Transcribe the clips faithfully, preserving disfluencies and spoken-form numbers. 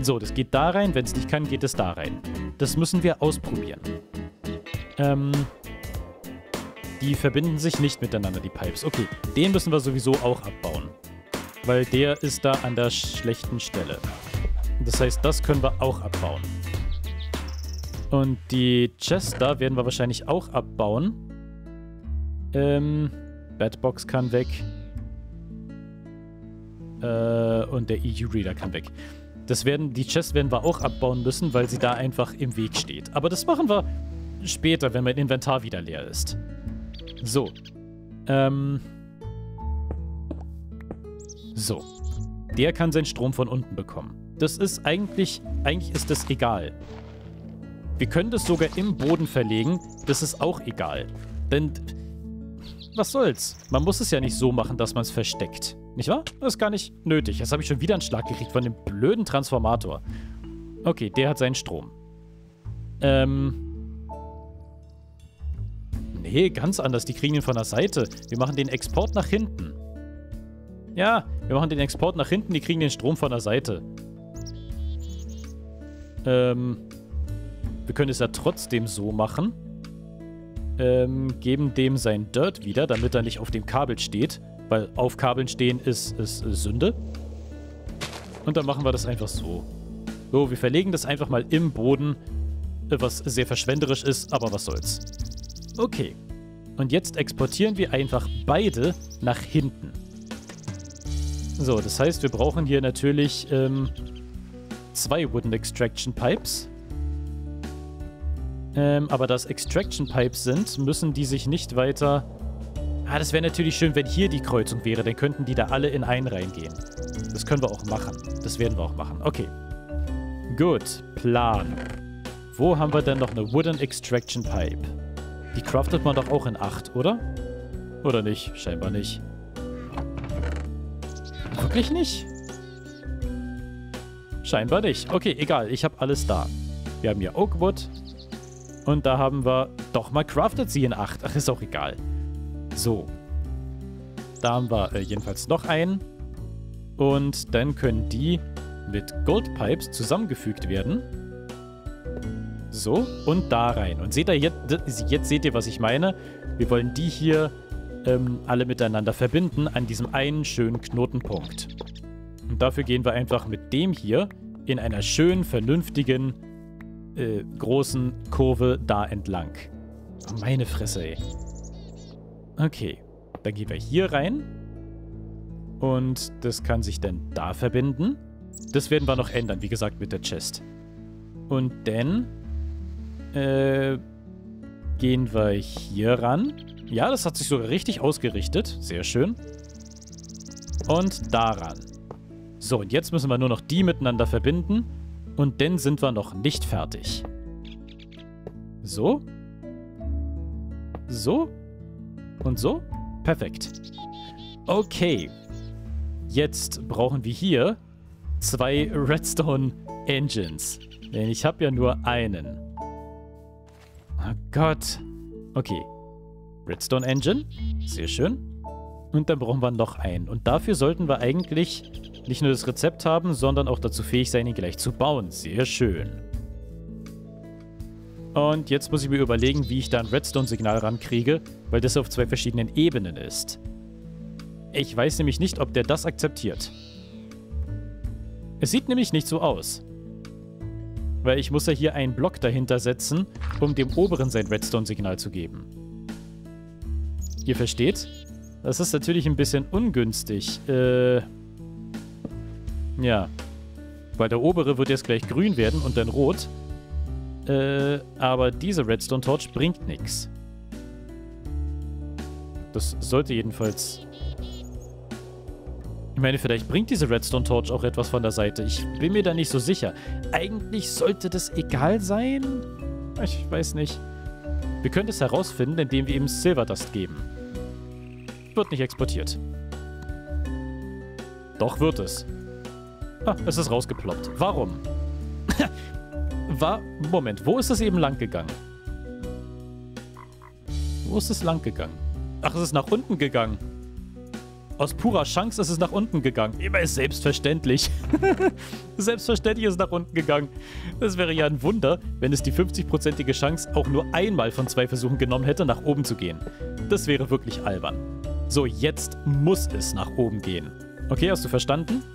So, das geht da rein. Wenn es nicht kann, geht es da rein. Das müssen wir ausprobieren. Ähm, die verbinden sich nicht miteinander, die Pipes. Okay, den müssen wir sowieso auch abbauen. Weil der ist da an der schlechten Stelle. Das heißt, das können wir auch abbauen. Und die Chests da werden wir wahrscheinlich auch abbauen. Ähm, Batbox kann weg. Äh, und der E U-Reader kann weg. Das werden, die Chests werden wir auch abbauen müssen, weil sie da einfach im Weg steht. Aber das machen wir später, wenn mein Inventar wieder leer ist. So. Ähm. So. Der kann seinen Strom von unten bekommen. Das ist eigentlich, eigentlich ist das egal. Wir können das sogar im Boden verlegen. Das ist auch egal. Denn, was soll's? Man muss es ja nicht so machen, dass man es versteckt. Nicht wahr? Das ist gar nicht nötig. Jetzt habe ich schon wieder einen Schlag gekriegt von dem blöden Transformator. Okay, der hat seinen Strom. Ähm. Nee, ganz anders. Die kriegen ihn von der Seite. Wir machen den Export nach hinten. Ja, wir machen den Export nach hinten. Die kriegen den Strom von der Seite. Ähm. Wir können es ja trotzdem so machen. Ähm, geben dem sein Dirt wieder, damit er nicht auf dem Kabel steht. Weil auf Kabeln stehen ist, ist, ist Sünde. Und dann machen wir das einfach so. So, wir verlegen das einfach mal im Boden, was sehr verschwenderisch ist, aber was soll's. Okay. Und jetzt exportieren wir einfach beide nach hinten. So, das heißt, wir brauchen hier natürlich ähm, zwei Wooden Extraction Pipes. Ähm, aber da es Extraction Pipes sind, müssen die sich nicht weiter... Ah, das wäre natürlich schön, wenn hier die Kreuzung wäre. Dann könnten die da alle in einen reingehen. Das können wir auch machen. Das werden wir auch machen. Okay. Gut. Plan. Wo haben wir denn noch eine Wooden Extraction Pipe? Die craftet man doch auch in acht, oder? Oder nicht? Scheinbar nicht. Wirklich nicht? Scheinbar nicht. Okay, egal. Ich habe alles da. Wir haben hier Oakwood. Und da haben wir... Doch, mal craftet sie in acht. Ach, ist auch egal. So. Da haben wir äh, jedenfalls noch einen. Und dann können die mit Gold Pipes zusammengefügt werden. So. Und da rein. Und seht ihr, jetzt, jetzt seht ihr, was ich meine. Wir wollen die hier ähm, alle miteinander verbinden an diesem einen schönen Knotenpunkt. Und dafür gehen wir einfach mit dem hier in einer schönen, vernünftigen, äh, großen Kurve da entlang. Oh, meine Fresse, ey. Okay, dann gehen wir hier rein. Und das kann sich dann da verbinden. Das werden wir noch ändern, wie gesagt, mit der Chest. Und dann äh, gehen wir hier ran. Ja, das hat sich sogar richtig ausgerichtet. Sehr schön. Und daran. So, und jetzt müssen wir nur noch die miteinander verbinden. Und dann sind wir noch nicht fertig. So. So. Und so? Perfekt. Okay. Jetzt brauchen wir hier zwei Redstone Engines. Denn ich habe ja nur einen. Oh Gott. Okay. Redstone Engine. Sehr schön. Und dann brauchen wir noch einen. Und dafür sollten wir eigentlich nicht nur das Rezept haben, sondern auch dazu fähig sein, ihn gleich zu bauen. Sehr schön. Und jetzt muss ich mir überlegen, wie ich da ein Redstone-Signal rankriege, weil das auf zwei verschiedenen Ebenen ist. Ich weiß nämlich nicht, ob der das akzeptiert. Es sieht nämlich nicht so aus. Weil ich muss ja hier einen Block dahinter setzen, um dem oberen sein Redstone-Signal zu geben. Ihr versteht? Das ist natürlich ein bisschen ungünstig. Äh... Ja. Weil der obere wird jetzt gleich grün werden und dann rot. Äh, aber diese Redstone-Torch bringt nichts. Das sollte jedenfalls... Ich meine, vielleicht bringt diese Redstone-Torch auch etwas von der Seite. Ich bin mir da nicht so sicher. Eigentlich sollte das egal sein. Ich weiß nicht. Wir können es herausfinden, indem wir ihm Silverdust geben. Wird nicht exportiert. Doch wird es. Ah, es ist rausgeploppt. Warum? War... Moment, wo ist es eben lang gegangen? Wo ist es lang gegangen? Ach, es ist nach unten gegangen. Aus purer Chance ist es nach unten gegangen. Immer ist selbstverständlich. Selbstverständlich ist es nach unten gegangen. Das wäre ja ein Wunder, wenn es die fünfzig-prozentige Chance auch nur einmal von zwei Versuchen genommen hätte, nach oben zu gehen. Das wäre wirklich albern. So, jetzt muss es nach oben gehen. Okay, hast du verstanden?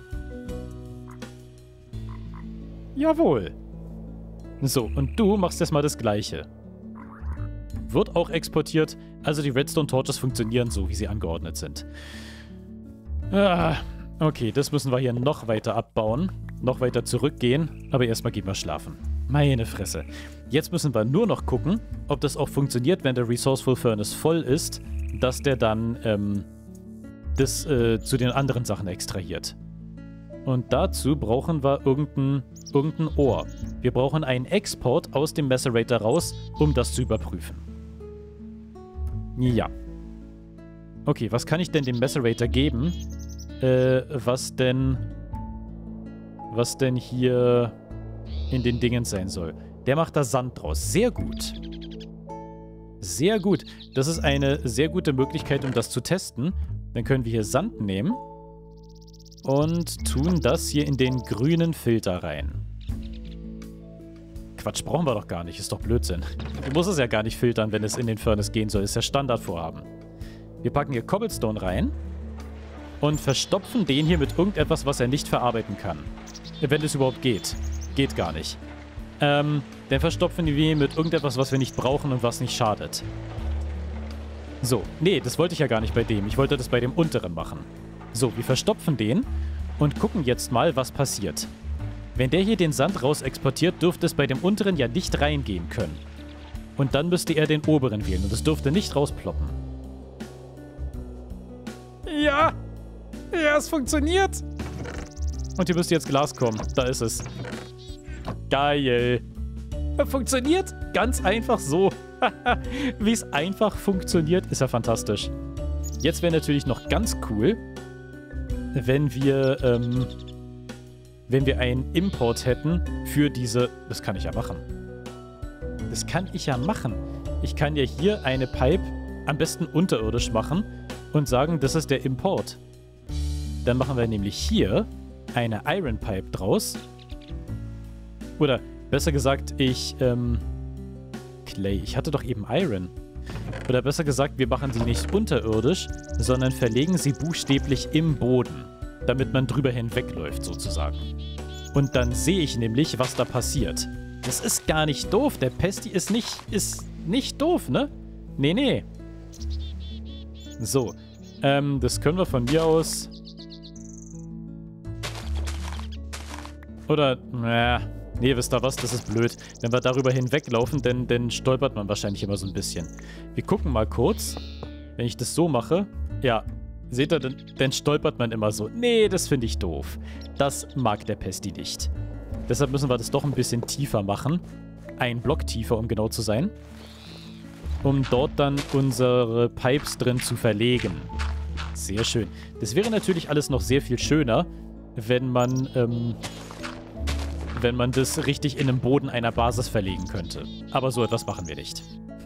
Jawohl. So, und du machst jetzt mal das Gleiche. Wird auch exportiert. Also die Redstone Torches funktionieren so, wie sie angeordnet sind. Ah, okay, das müssen wir hier noch weiter abbauen. Noch weiter zurückgehen. Aber erstmal gehen wir schlafen. Meine Fresse. Jetzt müssen wir nur noch gucken, ob das auch funktioniert, wenn der Resourceful Furnace voll ist, dass der dann ähm, das äh, zu den anderen Sachen extrahiert. Und dazu brauchen wir irgendein, irgendein Ohr. Wir brauchen einen Export aus dem Macerator raus, um das zu überprüfen. Ja. Okay, was kann ich denn dem Macerator geben? Äh, was denn... Was denn hier in den Dingen sein soll. Der macht da Sand draus. Sehr gut. Sehr gut. Das ist eine sehr gute Möglichkeit, um das zu testen. Dann können wir hier Sand nehmen und tun das hier in den grünen Filter rein. Quatsch, brauchen wir doch gar nicht. Ist doch Blödsinn. Du musst es ja gar nicht filtern, wenn es in den Furnace gehen soll. Ist ja Standardvorhaben. Wir packen hier Cobblestone rein und verstopfen den hier mit irgendetwas, was er nicht verarbeiten kann. Wenn es überhaupt geht. Geht gar nicht. Ähm, dann verstopfen wir mit irgendetwas, was wir nicht brauchen und was nicht schadet. So, nee, das wollte ich ja gar nicht bei dem. Ich wollte das bei dem unteren machen. So, wir verstopfen den und gucken jetzt mal, was passiert. Wenn der hier den Sand raus exportiert, dürfte es bei dem unteren ja nicht reingehen können. Und dann müsste er den oberen wählen und es dürfte nicht rausploppen. Ja! Ja, es funktioniert! Und hier müsste jetzt Glas kommen. Da ist es. Geil. Funktioniert ganz einfach so. Wie es einfach funktioniert, ist ja fantastisch. Jetzt wäre natürlich noch ganz cool, wenn wir, ähm, wenn wir einen Import hätten für diese... Das kann ich ja machen. Das kann ich ja machen. Ich kann ja hier eine Pipe am besten unterirdisch machen und sagen, das ist der Import. Dann machen wir nämlich hier eine Iron Pipe draus. Oder besser gesagt, ich, ähm... Clay. Ich hatte doch eben Iron. Oder besser gesagt, wir machen sie nicht unterirdisch, sondern verlegen sie buchstäblich im Boden, damit man drüber hinwegläuft, sozusagen. Und dann sehe ich nämlich, was da passiert. Das ist gar nicht doof. Der Pesti ist nicht, ist nicht doof, ne? Nee, nee. So. Ähm, das können wir von mir aus... Oder, naja... Nee, wisst ihr was? Das ist blöd. Wenn wir darüber hinweglaufen, dann, dann stolpert man wahrscheinlich immer so ein bisschen. Wir gucken mal kurz. Wenn ich das so mache, ja, seht ihr, dann, dann stolpert man immer so. Nee, das finde ich doof. Das mag der Pesti nicht. Deshalb müssen wir das doch ein bisschen tiefer machen. Ein Block tiefer, um genau zu sein. Um dort dann unsere Pipes drin zu verlegen. Sehr schön. Das wäre natürlich alles noch sehr viel schöner, wenn man, ähm... wenn man das richtig in den Boden einer Basis verlegen könnte. Aber so etwas machen wir nicht.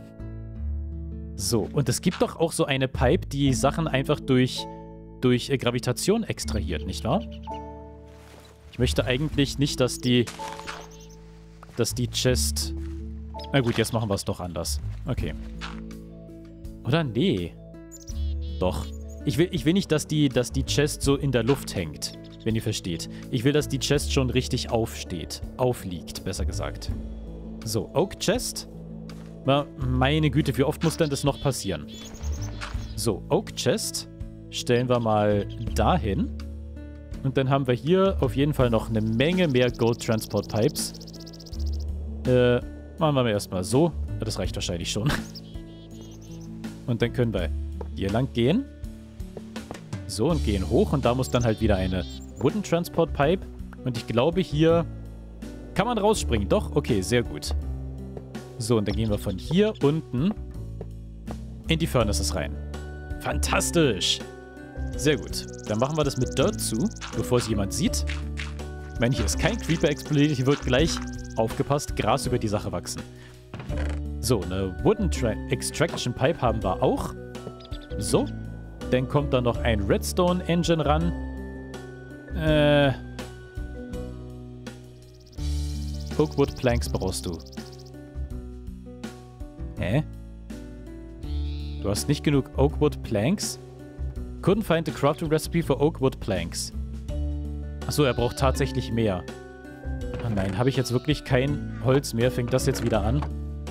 So, und es gibt doch auch so eine Pipe, die Sachen einfach durch, durch äh, Gravitation extrahiert, nicht wahr? Ich möchte eigentlich nicht, dass die, dass die Chest... Na gut, jetzt machen wir es doch anders. Okay. Oder nee. Doch. Ich will, ich will nicht, dass die, dass die Chest so in der Luft hängt. Wenn ihr versteht. Ich will, dass die Chest schon richtig aufsteht. Aufliegt, besser gesagt. So, Oak Chest. Na, meine Güte, wie oft muss denn das noch passieren? So, Oak Chest stellen wir mal dahin. Und dann haben wir hier auf jeden Fall noch eine Menge mehr Gold Transport Pipes. Äh, machen wir mal erstmal so. Das reicht wahrscheinlich schon. Und dann können wir hier lang gehen. So, und gehen hoch. Und da muss dann halt wieder eine Wooden Transport Pipe. Und ich glaube, hier kann man rausspringen. Doch? Okay, sehr gut. So, und dann gehen wir von hier unten in die Furnaces rein. Fantastisch! Sehr gut. Dann machen wir das mit Dirt zu, bevor es jemand sieht. Ich meine, hier ist kein Creeper explodiert. Hier wird gleich, aufgepasst, Gras über die Sache wachsen. So, eine Wooden Tra Extraction Pipe haben wir auch. So. Dann kommt da noch ein Redstone Engine ran. Äh... Oakwood Planks brauchst du. Hä? Du hast nicht genug Oakwood Planks? Couldn't find the crafting recipe for Oakwood Planks. Achso, er braucht tatsächlich mehr. Oh nein, habe ich jetzt wirklich kein Holz mehr? Fängt das jetzt wieder an?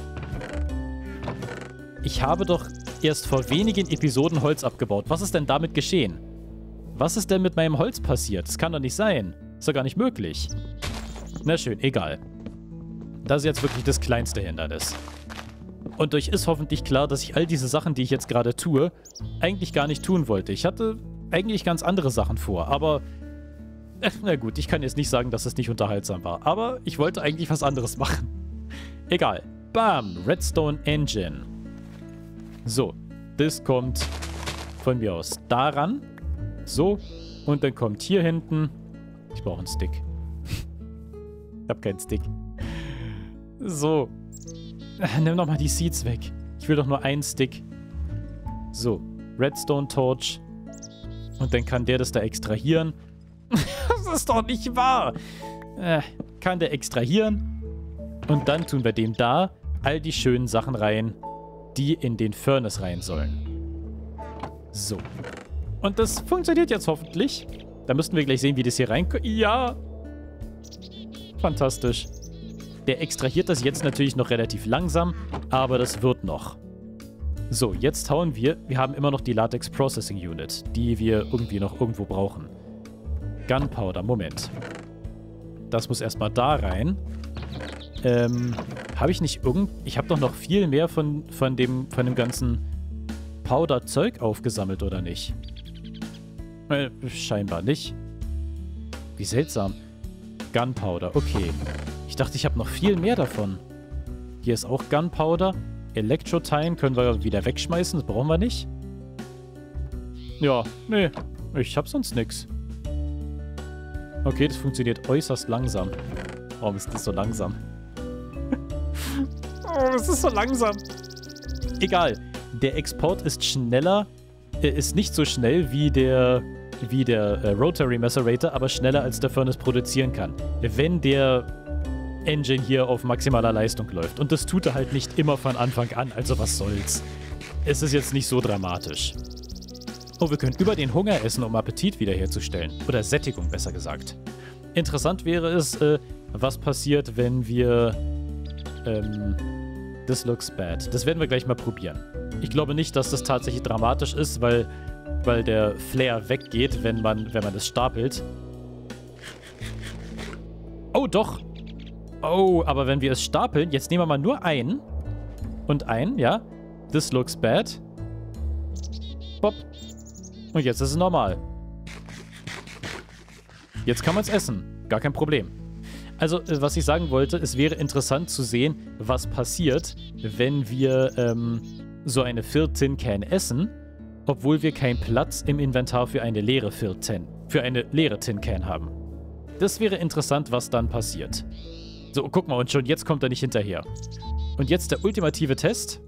Ich habe doch erst vor wenigen Episoden Holz abgebaut. Was ist denn damit geschehen? Was ist denn mit meinem Holz passiert? Das kann doch nicht sein. Ist doch gar nicht möglich. Na schön, egal. Das ist jetzt wirklich das kleinste Hindernis. Und euch ist hoffentlich klar, dass ich all diese Sachen, die ich jetzt gerade tue, eigentlich gar nicht tun wollte. Ich hatte eigentlich ganz andere Sachen vor, aber... Äh, na gut, ich kann jetzt nicht sagen, dass es nicht unterhaltsam war. Aber ich wollte eigentlich was anderes machen. Egal. Bam! Redstone Engine. So, das kommt von mir aus daran. So, und dann kommt hier hinten... Ich brauche einen Stick. Ich habe keinen Stick. So. Nimm doch mal die Seeds weg. Ich will doch nur einen Stick. So. Redstone Torch. Und dann kann der das da extrahieren. Das ist doch nicht wahr. Äh, kann der extrahieren. Und dann tun wir dem da all die schönen Sachen rein, die in den Furnace rein sollen. So. Und das funktioniert jetzt hoffentlich. Da müssten wir gleich sehen, wie das hier reinkommt. Ja. Fantastisch. Der extrahiert das jetzt natürlich noch relativ langsam, aber das wird noch. So, jetzt hauen wir... Wir haben immer noch die Latex Processing Unit, die wir irgendwie noch irgendwo brauchen. Gunpowder, Moment. Das muss erstmal da rein. Ähm, habe ich nicht irgend... Ich habe doch noch viel mehr von, von, dem, von dem ganzen Powder-Zeug aufgesammelt, oder nicht? Äh, scheinbar nicht. Wie seltsam. Gunpowder, okay. Ich dachte, ich habe noch viel mehr davon. Hier ist auch Gunpowder. Elektrotine können wir wieder wegschmeißen. Das brauchen wir nicht. Ja, nee. Ich habe sonst nichts. Okay, das funktioniert äußerst langsam. Warum ist das so langsam? Oh, das ist so langsam. Egal. Der Export ist schneller. Er ist nicht so schnell wie der, wie der äh, Rotary Macerator, aber schneller als der Furnace produzieren kann. Wenn der Engine hier auf maximaler Leistung läuft. Und das tut er halt nicht immer von Anfang an, also was soll's. Es ist jetzt nicht so dramatisch. Oh, wir können über den Hunger essen, um Appetit wiederherzustellen. Oder Sättigung, besser gesagt. Interessant wäre es, äh, was passiert, wenn wir... Ähm, this looks bad. Das werden wir gleich mal probieren. Ich glaube nicht, dass das tatsächlich dramatisch ist, weil, weil der Flare weggeht, wenn man, wenn man es stapelt. Oh, doch! Oh, aber wenn wir es stapeln, jetzt nehmen wir mal nur einen. Und einen, ja. This looks bad. Bob. Und jetzt ist es normal. Jetzt kann man es essen. Gar kein Problem. Also, was ich sagen wollte, es wäre interessant zu sehen, was passiert, wenn wir ähm, so eine Filled Tin Can essen, obwohl wir keinen Platz im Inventar für eine leere Filled Tin, für eine leere Tin Can haben. Das wäre interessant, was dann passiert. So, guck mal, und schon jetzt kommt er nicht hinterher. Und jetzt der ultimative Test.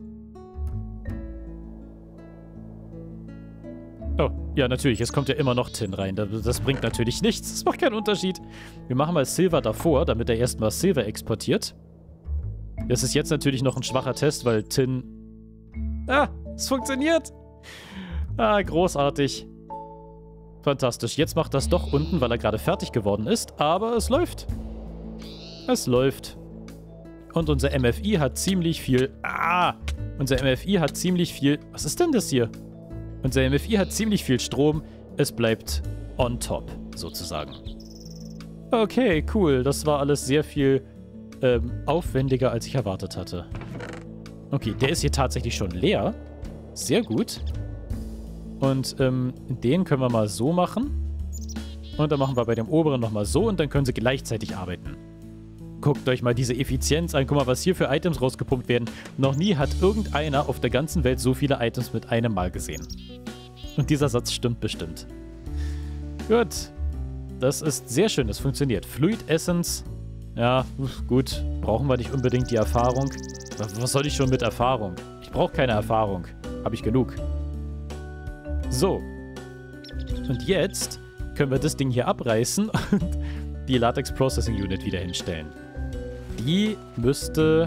Oh, ja, natürlich, es kommt ja immer noch Tin rein. Das bringt natürlich nichts, das macht keinen Unterschied. Wir machen mal Silver davor, damit er erstmal Silver exportiert. Das ist jetzt natürlich noch ein schwacher Test, weil Tin... Ah, es funktioniert! Ah, großartig. Fantastisch. Jetzt macht das doch unten, weil er gerade fertig geworden ist, aber es läuft. Es läuft. Und unser M F I hat ziemlich viel... Ah! Unser M F I hat ziemlich viel... Was ist denn das hier? Unser M F I hat ziemlich viel Strom. Es bleibt on top, sozusagen. Okay, cool. Das war alles sehr viel ähm, aufwendiger, als ich erwartet hatte. Okay, der ist hier tatsächlich schon leer. Sehr gut. Und ähm, den können wir mal so machen. Und dann machen wir bei dem oberen nochmal so und dann können sie gleichzeitig arbeiten. Guckt euch mal diese Effizienz an. Guck mal, was hier für Items rausgepumpt werden. Noch nie hat irgendeiner auf der ganzen Welt so viele Items mit einem Mal gesehen. Und dieser Satz stimmt bestimmt. Gut. Das ist sehr schön. Das funktioniert. Fluid Essence. Ja, gut. Brauchen wir nicht unbedingt die Erfahrung. Was soll ich schon mit Erfahrung? Ich brauche keine Erfahrung. Habe ich genug. So. Und jetzt können wir das Ding hier abreißen und die Latex Processing Unit wieder hinstellen. Die müsste...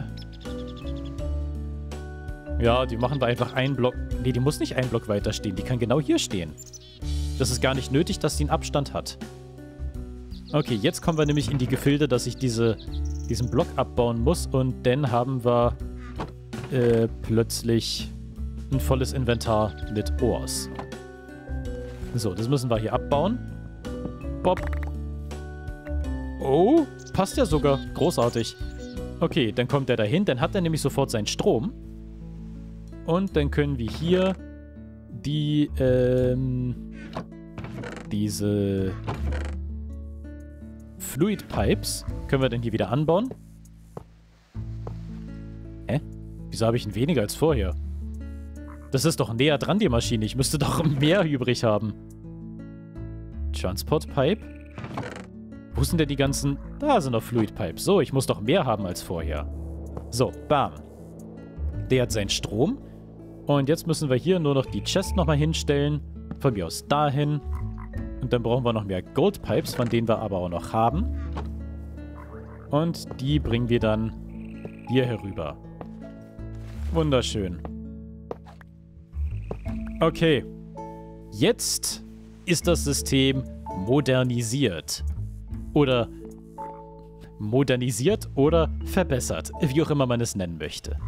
Ja, die machen wir einfach einen Block... Nee, die muss nicht einen Block weiter stehen. Die kann genau hier stehen. Das ist gar nicht nötig, dass die einen Abstand hat. Okay, jetzt kommen wir nämlich in die Gefilde, dass ich diese, diesen Block abbauen muss. Und dann haben wir äh, plötzlich ein volles Inventar mit Ores. So, das müssen wir hier abbauen. Bob. Oh, passt ja sogar. Großartig. Okay, dann kommt der dahin. Dann hat er nämlich sofort seinen Strom. Und dann können wir hier die, ähm, diese Fluid Pipes können wir dann hier wieder anbauen. Hä? Wieso habe ich ihn weniger als vorher? Das ist doch näher dran, die Maschine. Ich müsste doch mehr übrig haben. Transport Pipe. Wo sind denn die ganzen... Da sind noch Fluid Pipes. So, ich muss doch mehr haben als vorher. So, bam. Der hat seinen Strom. Und jetzt müssen wir hier nur noch die Chest nochmal hinstellen. Von mir aus dahin. Und dann brauchen wir noch mehr Gold Pipes, von denen wir aber auch noch haben. Und die bringen wir dann hier herüber. Wunderschön. Okay. Jetzt ist das System modernisiert. Oder modernisiert oder verbessert. Wie auch immer man es nennen möchte.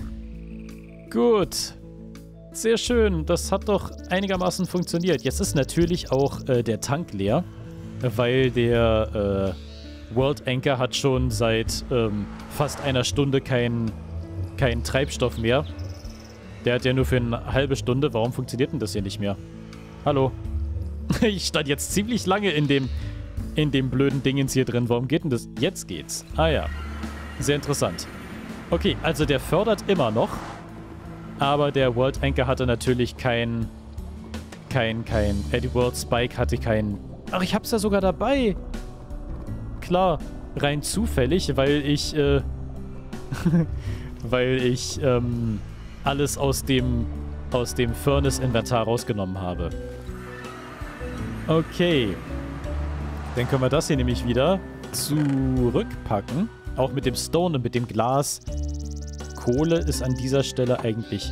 Gut. Sehr schön. Das hat doch einigermaßen funktioniert. Jetzt ist natürlich auch äh, der Tank leer, weil der äh, World Anchor hat schon seit ähm, fast einer Stunde keinen kein Treibstoff mehr. Der hat ja nur für eine halbe Stunde. Warum funktioniert denn das hier nicht mehr? Hallo? Ich stand jetzt ziemlich lange in dem, in dem blöden Dingens hier drin. Warum geht denn das? Jetzt geht's. Ah ja. Sehr interessant. Okay, also der fördert immer noch. Aber der World Anchor hatte natürlich kein... Kein, kein... Äh, die World Spike hatte kein... Ach, ich hab's ja sogar dabei. Klar, rein zufällig, weil ich, äh... weil ich, ähm... alles aus dem... aus dem Furnace-Inventar rausgenommen habe. Okay. Dann können wir das hier nämlich wieder zurückpacken. Auch mit dem Stone und mit dem Glas. Kohle ist an dieser Stelle eigentlich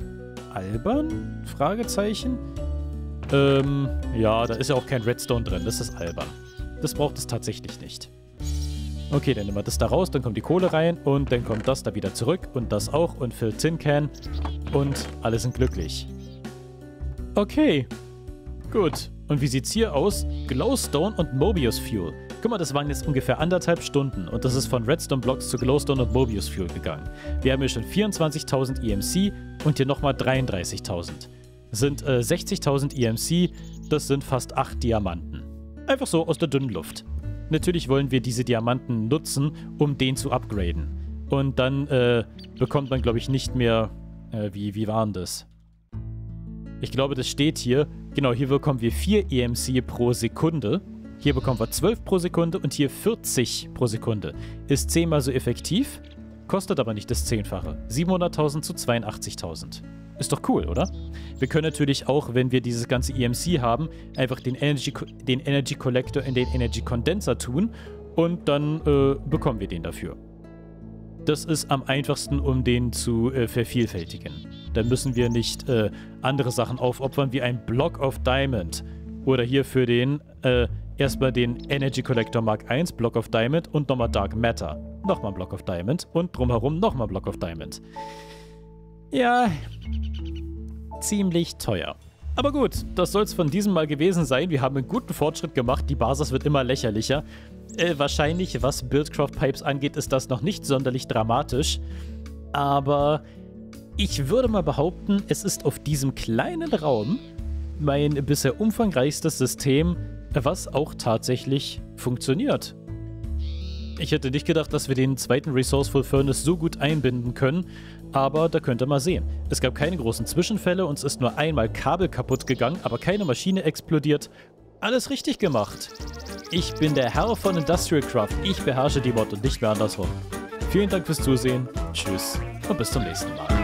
albern? Fragezeichen. Ähm, ja, da ist ja auch kein Redstone drin. Das ist albern. Das braucht es tatsächlich nicht. Okay, dann nehmen wir das da raus, dann kommt die Kohle rein und dann kommt das da wieder zurück und das auch und Fill Tin Can und alle sind glücklich. Okay. Gut. Und wie sieht's hier aus? Glowstone und Mobius Fuel. Guck mal, das waren jetzt ungefähr anderthalb Stunden und das ist von Redstone Blocks zu Glowstone und Mobius Fuel gegangen. Wir haben hier schon vierundzwanzigtausend E M C und hier nochmal dreiunddreißigtausend. Das sind äh, sechzigtausend E M C, das sind fast acht Diamanten. Einfach so aus der dünnen Luft. Natürlich wollen wir diese Diamanten nutzen, um den zu upgraden. Und dann äh, bekommt man, glaube ich, nicht mehr... Äh, wie, wie war denn das? Ich glaube, das steht hier. Genau, hier bekommen wir vier E M C pro Sekunde. Hier bekommen wir zwölf pro Sekunde und hier vierzig pro Sekunde. Ist zehnmal so effektiv, kostet aber nicht das Zehnfache. siebenhunderttausend zu zweiundachtzigtausend. Ist doch cool, oder? Wir können natürlich auch, wenn wir dieses ganze E M C haben, einfach den Energy, den Energy Collector in den Energy Condenser tun und dann äh, bekommen wir den dafür. Das ist am einfachsten, um den zu äh, vervielfältigen. Dann müssen wir nicht äh, andere Sachen aufopfern, wie ein Block of Diamond. Oder hier für den, äh, erstmal den Energy Collector Mark eins, Block of Diamond und nochmal Dark Matter. Nochmal Block of Diamond und drumherum nochmal Block of Diamond. Ja, ziemlich teuer. Aber gut, das soll es von diesem Mal gewesen sein. Wir haben einen guten Fortschritt gemacht. Die Basis wird immer lächerlicher. Äh, wahrscheinlich, was Buildcraft Pipes angeht, ist das noch nicht sonderlich dramatisch. Aber ich würde mal behaupten, es ist auf diesem kleinen Raum mein bisher umfangreichstes System, was auch tatsächlich funktioniert. Ich hätte nicht gedacht, dass wir den zweiten Resourceful Furnace so gut einbinden können, aber da könnt ihr mal sehen. Es gab keine großen Zwischenfälle, uns ist nur einmal Kabel kaputt gegangen, aber keine Maschine explodiert. Alles richtig gemacht. Ich bin der Herr von Industrial Craft. Ich beherrsche die Mod und nicht mehr andersrum. Vielen Dank fürs Zusehen. Tschüss und bis zum nächsten Mal.